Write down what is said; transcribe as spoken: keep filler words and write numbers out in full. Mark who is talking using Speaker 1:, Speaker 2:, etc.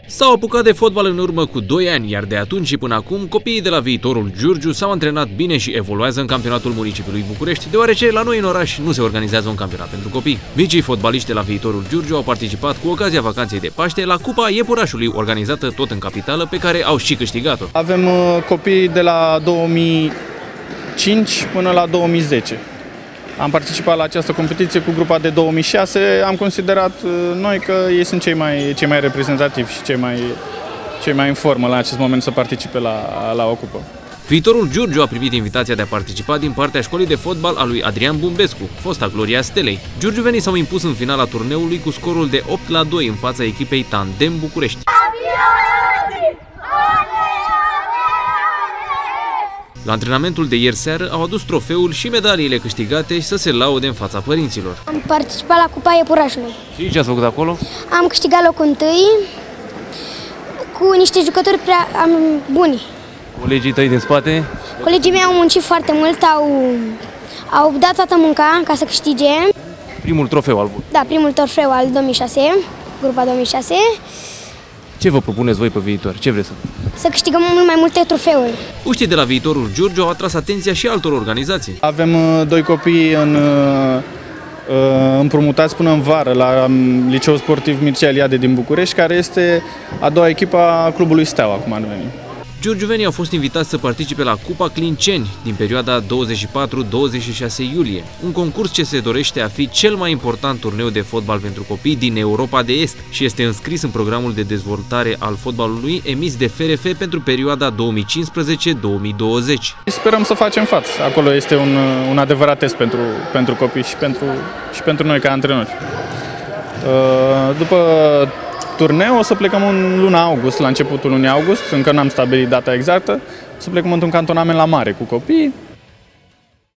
Speaker 1: S-au apucat de fotbal în urmă cu doi ani, iar de atunci și până acum, copiii de la Viitorul Giurgiu s-au antrenat bine și evoluează în campionatul municipiului București, deoarece la noi în oraș nu se organizează un campionat pentru copii. Micii fotbaliști de la Viitorul Giurgiu au participat cu ocazia vacanței de Paște la Cupa Iepurașului, organizată tot în capitală, pe care au și câștigat-o.
Speaker 2: Avem copii de la două mii cinci până la două mii zece. Am participat la această competiție cu grupa de două mii șase. Am considerat noi că ei sunt cei mai, cei mai reprezentativi și cei mai, cei mai în formă la acest moment să participe la, la o cupă.
Speaker 1: Viitorul Giurgiu a primit invitația de a participa din partea școlii de fotbal a lui Adrian Bumbescu, fosta gloria Stelei. Giurgiuvenii s-au impus în finala turneului cu scorul de opt la doi în fața echipei Tandem București. La antrenamentul de ieri seară au adus trofeul și medaliile câștigate și să se laude în fața părinților.
Speaker 3: Am participat la Cupa Iepurașului.
Speaker 1: Și ce ați făcut acolo?
Speaker 3: Am câștigat locul întâi cu niște jucători prea am, buni.
Speaker 1: Colegii tăi din spate?
Speaker 3: Colegii mei au muncit foarte mult, au, au dat toată munca ca să câștige.
Speaker 1: Primul trofeu al voi.
Speaker 3: Da, primul trofeu al două mii șase, grupa două mii șase.
Speaker 1: Ce vă propuneți voi pe viitor? Ce vreți să...
Speaker 3: Să câștigăm mult mai multe trofeuri.
Speaker 1: Puștii de la Viitorul Giurgiu au atras atenția și altor organizații.
Speaker 2: Avem doi copii în, împrumutați până în vară la Liceul Sportiv Mircea Eliade din București, care este a doua echipă a clubului Steaua, cum ar veni.
Speaker 1: Giurgiuvenii au fost invitați să participe la Cupa Clinceni din perioada douăzeci și patru - douăzeci și șase iulie, un concurs ce se dorește a fi cel mai important turneu de fotbal pentru copii din Europa de Est și este înscris în programul de dezvoltare al fotbalului emis de F R F pentru perioada două mii cincisprezece - două mii douăzeci.
Speaker 2: Sperăm să facem față. Acolo este un, un adevărat test pentru, pentru copii și pentru, și pentru noi ca antrenori. După turneu o să plecăm în luna august, la începutul lunii august, încă n-am stabilit data exactă, să plecăm într-un cantonament la mare cu copii,